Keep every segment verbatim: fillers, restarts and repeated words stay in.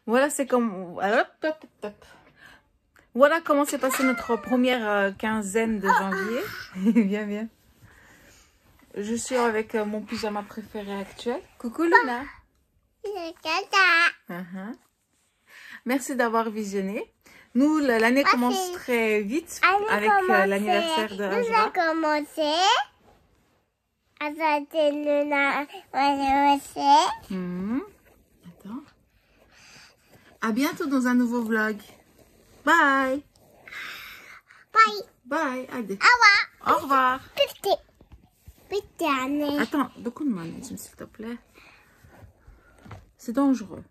Voilà, c'est comme... Hop, hop, hop. Voilà comment s'est passée notre première euh, quinzaine de janvier. Viens, viens. Je suis avec euh, mon pyjama préféré actuel. Coucou Luna. Uh-huh. Merci d'avoir visionné. Nous, l'année commence très vite avec euh, l'anniversaire de Azra. Nous avons commencé. Azra et Luna anniversaire. Mmh. Attends. À bientôt dans un nouveau vlog. Bye. Bye. Bye. Allez. Au revoir. Au revoir. Petit. Petit année. Attends, beaucoup de magnésium, s'il te plaît. C'est dangereux.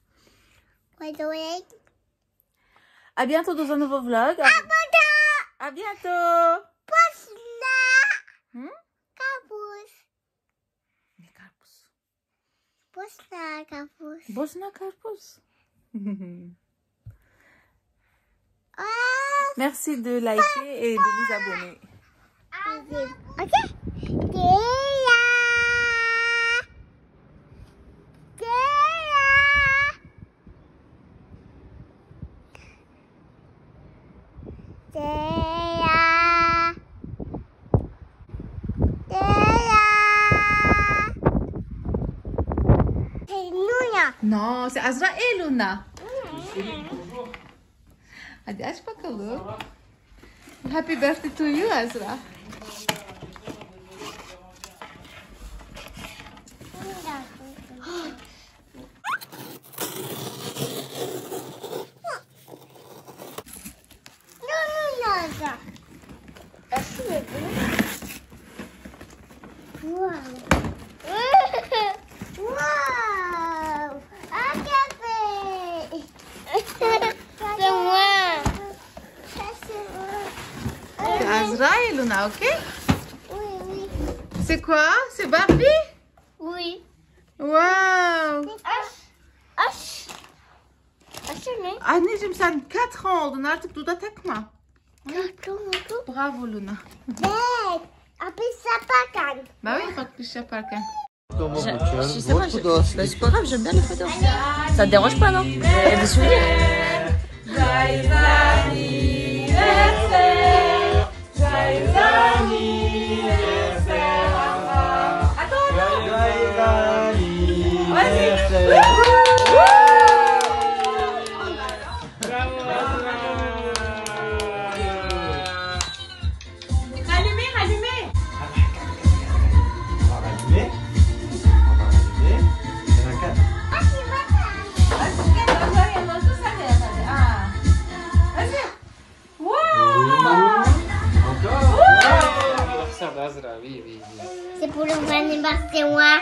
À bientôt dans un nouveau vlog. À bientôt. Bosna. Hmm? Kapus. Ne karpuz. Bosna kapus. Bosna karpuz. Ah. Merci de liker et de vous abonner. Ok. Dia. Dia. C'est Luna. Non, c'est Azra et Luna. Hadi aç bakalım. Happy birthday to you Azra. Wow. Wow. Un café. C'est moi. C'est Azra et Luna, ok? Oui, oui. C'est quoi? C'est Barbie? Oui. Wow. Aç. Aç. Açın Anneciğim sen quatre ans oldun, artık duda takma. ne? Bravo Luna. Evet. Abi sapakan. Bah oui, bakış yaparken. Je sais pas, je- bah, c'est pas grave, j'aime bien les photos. Ça te dérange pas, non? Et des souvenirs. Rallumez, rallumez. On va rallumer. On va rallumer. Il y en a quatre. Encore. Anniversaire d'Azra, oui, oui, oui. C'est pour le anniversaire, moi.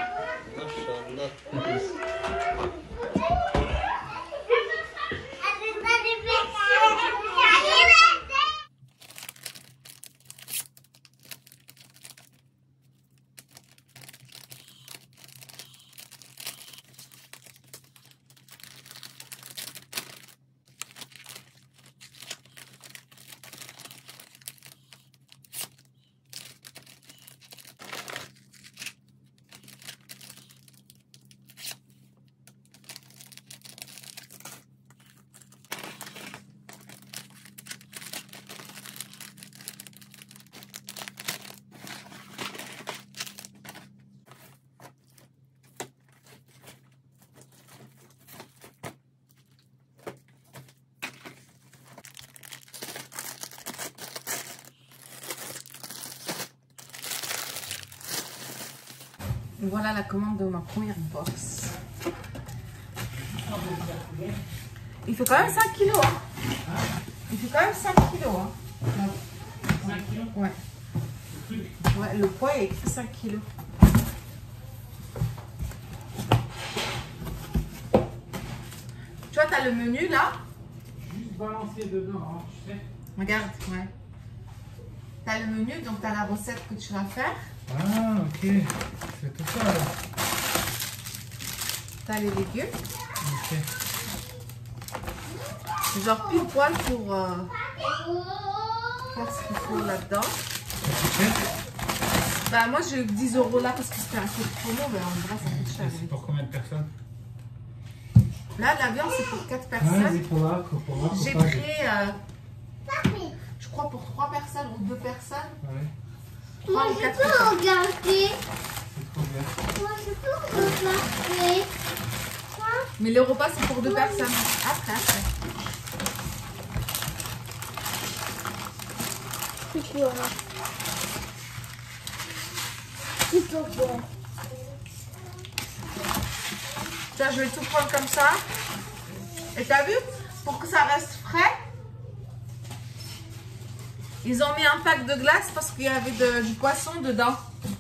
Voilà la commande de ma première box. Il fait quand même cinq kilos. Hein. Il fait quand même cinq kilos. Hein. cinq kilos? Ouais. Ouais, le poids est écrit cinq kilos. Tu vois, tu as le menu là. Juste balancer dedans, hein, tu sais. Regarde, ouais. Tu as le menu, donc tu as la recette que tu vas faire. Ah, ok. C'est tout ça alors. Tu as les légumes. Ok. C'est genre pile poil pour euh, faire ce qu'il faut là-dedans. Bah, moi j'ai eu dix euros là parce que c'était un peu de promo, mais en vrai ça coûte cher. C'est pour combien de personnes? Là, la viande, c'est pour quatre Ah, personnes. c'est pour là, pour là, J'ai pour pris, euh, je crois, pour trois personnes ou deux personnes. Ouais, Trois Moi, ou je quatre peux personnes. regarder. c'est trop bien. Moi, je peux regarder. Mais le repas, c'est pour deux personnes. Après, après. C'est quoi? C'est trop bon. Tu vois, je vais tout prendre comme ça. Et t'as vu? Pour que ça reste frais, ils ont mis un pack de glace parce qu'il y avait de- du poisson dedans.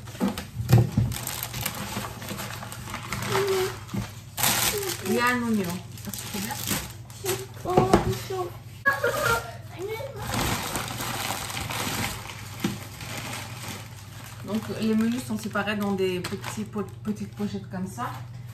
Il y a un oignon. Ça, c'est bien. Oh, chaud. Donc les menus sont séparés dans des petits po- petites pochettes comme ça.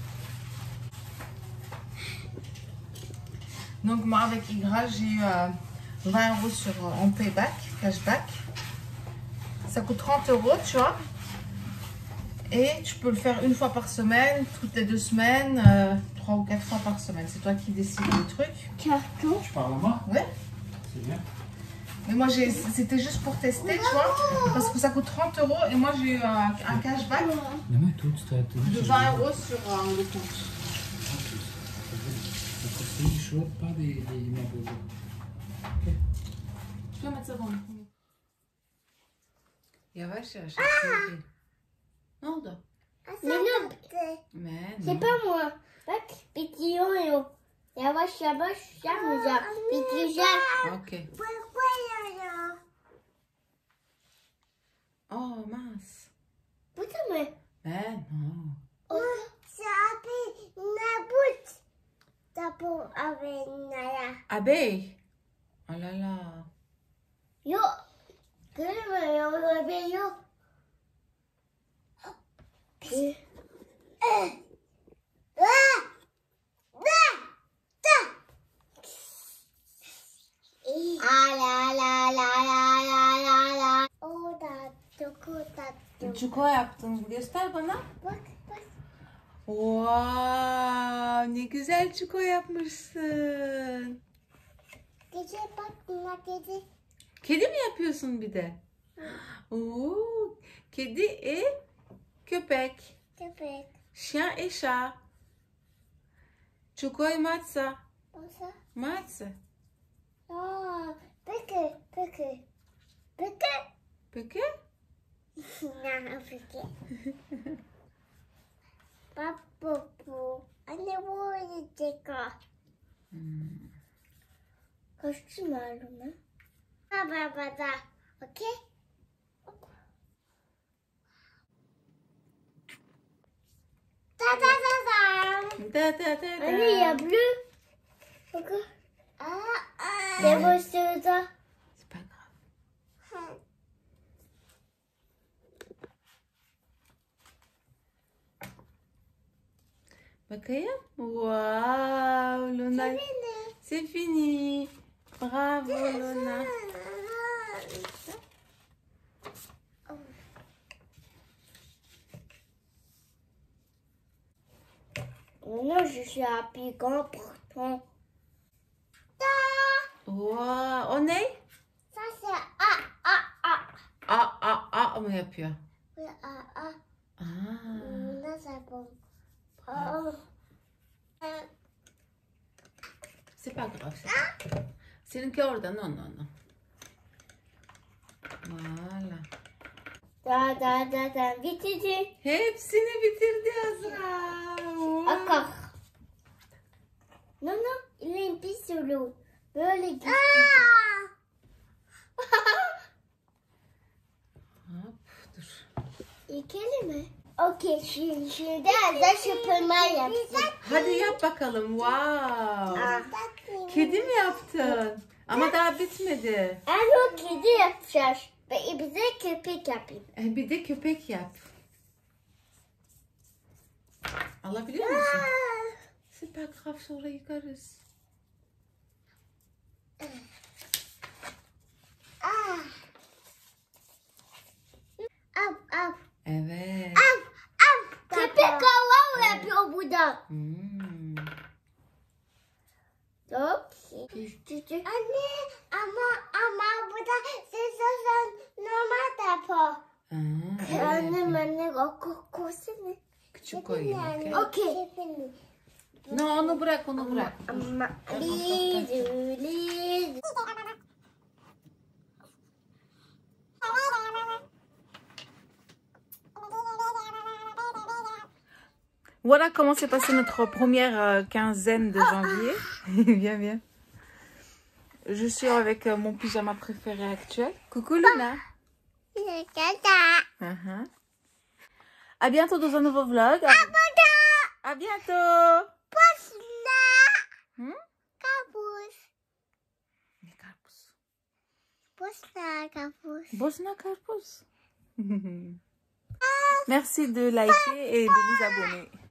Donc moi avec Igra, j'ai eu euh, vingt euros sur, euh, en payback, cashback. Ça coûte trente euros, tu vois. Et tu peux le faire une fois par semaine, toutes les deux semaines, euh, trois ou quatre fois par semaine. C'est toi qui décides le truc. Carton. Tu parles à moi? Ouais. C'est bien. Mais moi, j'ai- c'était juste pour tester, tu vois. Parce que ça coûte trente euros et moi, j'ai eu un, un cashback Demain, tout, c'est de vingt euros sur euh, le compte. C'est chaud, pas des, des mabos. Tu peux mettre ça dans le fond. Yavaş yavaş. Ne oldu? Mais non, Mais c'est non. pas moi. Bak, bitiyor. Yavaş yavaş yapmayacağım. Bitireceğim. Ok. Oh mince. Bu da mı? Mais non. O sabi nabut. Tapu avenaya. Abeille. Oh là là. Yok. Görmüyor. Öyle yok. La la la la la la la. O da çok tatlı. Çuko yaptın. Göster bana. Bak bak. Wow, ne güzel çuko yapmışsın. Gece bak buna gece. Kedi mi yapıyorsun bir de? Oo, kedi et köpek. Köpek. Chien et chat. Çuko et matza. Olsa. Matza. Aa, peki peki. Peki. Peki? Ne peki? Papu bu. Anne bu yiyecek o. Hmm. Kaçtı mı mı? Baba baba. Okey? Da da da da. Da da da da. Anne ya bleu. Bakın. Aa, aa. Ne başladı? C'est pas grave. Bakayım. Wow, Luna. C'est fini. Bravo, Luna. Non, je suis un piquant pourtant. Wow, o ne? Ça c'est ah ah ah. A a a mı yapıyor? Oui, ah ah. Aa. Là c'est bon. Oh. C'est pas grave. c'est pas grave. Seninki orada. Non, non, non. Voilà. Da da da da. Bitirdi. Hepsini bitirdi Azra. Wow. Encore. Non non, il est un peu sur l'eau. Böyle gitti. Hop, dur. İkili mi? Okey, şimdi şimdi Azra süpürme yapsın. Hadi yap bakalım. Wow. Kedi mi yaptın? Ama daha bitmedi. En o kedi yapacağız. Ve bize köpek yapayım. E, bir de köpek yap. Alabiliyor musun? C'est pas grave, sonra yıkarız. Ah. Av av. Evet. Av av. Köpek hava yapıyor burada. Hmm. Ok. Anne, ama ama보다 세상은 너무 더 아, Anne anne kokusunu. küçük koyayım. okey? Okey. No, onu bırak, onu bırak. Ama Lizu, Lizu. Voilà comment s'est passée notre première euh, quinzaine de janvier. Viens, viens. Je suis avec euh, mon pyjama préféré actuel. Coucou Luna. Uh-huh. À bientôt dans un nouveau vlog. À bientôt. Hmm? Ne karpuz. Bosna karpuz. Merci de liker et de vous abonner.